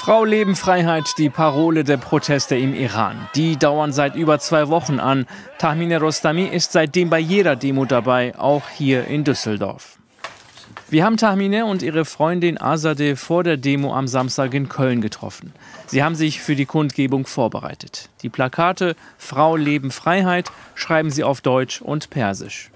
Frau, Leben, Freiheit, die Parole der Proteste im Iran. Die dauern seit über 2 Wochen an. Tahmineh Rostami ist seitdem bei jeder Demo dabei, auch hier in Düsseldorf. Wir haben Tahmineh und ihre Freundin Azadeh vor der Demo am Samstag in Köln getroffen. Sie haben sich für die Kundgebung vorbereitet. Die Plakate Frau, Leben, Freiheit schreiben sie auf Deutsch und Persisch.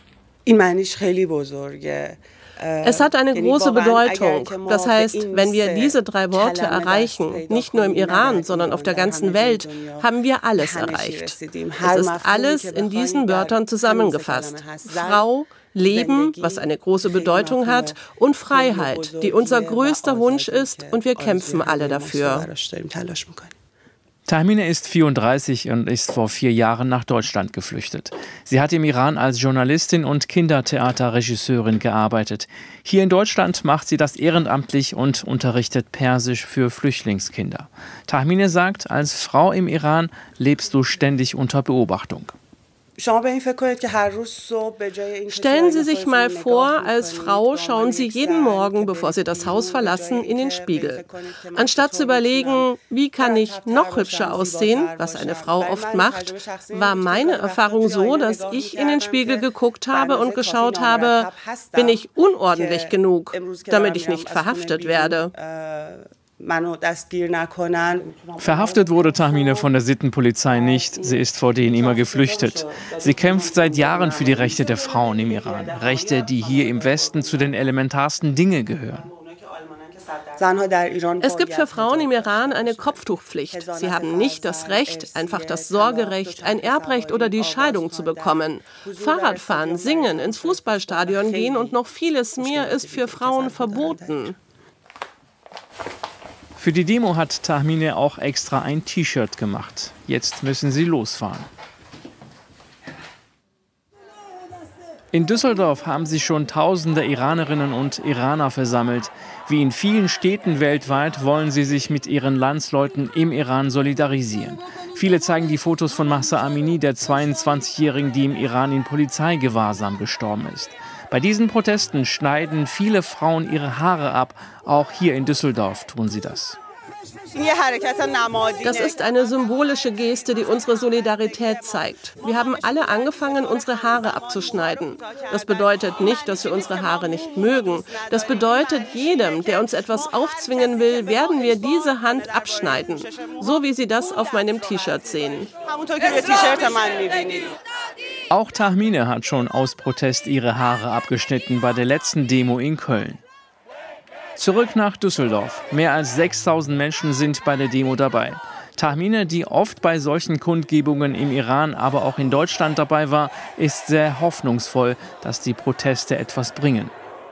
Es hat eine große Bedeutung. Das heißt, wenn wir diese 3 Worte erreichen, nicht nur im Iran, sondern auf der ganzen Welt, haben wir alles erreicht. Es ist alles in diesen Wörtern zusammengefasst. Frau, Leben, was eine große Bedeutung hat, und Freiheit, die unser größter Wunsch ist, und wir kämpfen alle dafür. Tahmineh ist 34 und ist vor 4 Jahren nach Deutschland geflüchtet. Sie hat im Iran als Journalistin und Kindertheaterregisseurin gearbeitet. Hier in Deutschland macht sie das ehrenamtlich und unterrichtet Persisch für Flüchtlingskinder. Tahmineh sagt, als Frau im Iran lebst du ständig unter Beobachtung. Stellen Sie sich mal vor, als Frau schauen Sie jeden Morgen, bevor Sie das Haus verlassen, in den Spiegel. Anstatt zu überlegen, wie kann ich noch hübscher aussehen, was eine Frau oft macht, war meine Erfahrung so, dass ich in den Spiegel geguckt habe und geschaut habe, bin ich unordentlich genug, damit ich nicht verhaftet werde. Verhaftet wurde Tahmineh von der Sittenpolizei nicht. Sie ist vor denen immer geflüchtet. Sie kämpft seit Jahren für die Rechte der Frauen im Iran. Rechte, die hier im Westen zu den elementarsten Dingen gehören. Es gibt für Frauen im Iran eine Kopftuchpflicht. Sie haben nicht das Recht, einfach das Sorgerecht, ein Erbrecht oder die Scheidung zu bekommen. Fahrradfahren, singen, ins Fußballstadion gehen und noch vieles mehr ist für Frauen verboten. Für die Demo hat Tahmineh auch extra ein T-Shirt gemacht. Jetzt müssen sie losfahren. In Düsseldorf haben sich schon tausende Iranerinnen und Iraner versammelt. Wie in vielen Städten weltweit wollen sie sich mit ihren Landsleuten im Iran solidarisieren. Viele zeigen die Fotos von Mahsa Amini, der 22-Jährigen, die im Iran in Polizeigewahrsam gestorben ist. Bei diesen Protesten schneiden viele Frauen ihre Haare ab. Auch hier in Düsseldorf tun sie das. Das ist eine symbolische Geste, die unsere Solidarität zeigt. Wir haben alle angefangen, unsere Haare abzuschneiden. Das bedeutet nicht, dass wir unsere Haare nicht mögen. Das bedeutet, jedem, der uns etwas aufzwingen will, werden wir diese Hand abschneiden. So wie Sie das auf meinem T-Shirt sehen. Auch Tahmineh hat schon aus Protest ihre Haare abgeschnitten bei der letzten Demo in Köln. Zurück nach Düsseldorf. Mehr als 6.000 Menschen sind bei der Demo dabei. Tahmineh, die oft bei solchen Kundgebungen im Iran, aber auch in Deutschland dabei war, ist sehr hoffnungsvoll, dass die Proteste etwas bringen.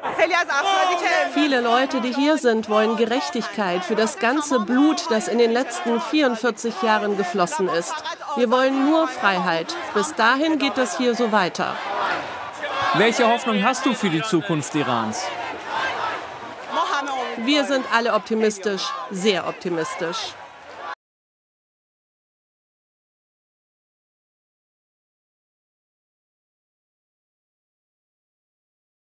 Viele Leute, die hier sind, wollen Gerechtigkeit für das ganze Blut, das in den letzten 44 Jahren geflossen ist. Wir wollen nur Freiheit. Bis dahin geht es hier so weiter. Welche Hoffnung hast du für die Zukunft Irans? Wir sind alle optimistisch, sehr optimistisch.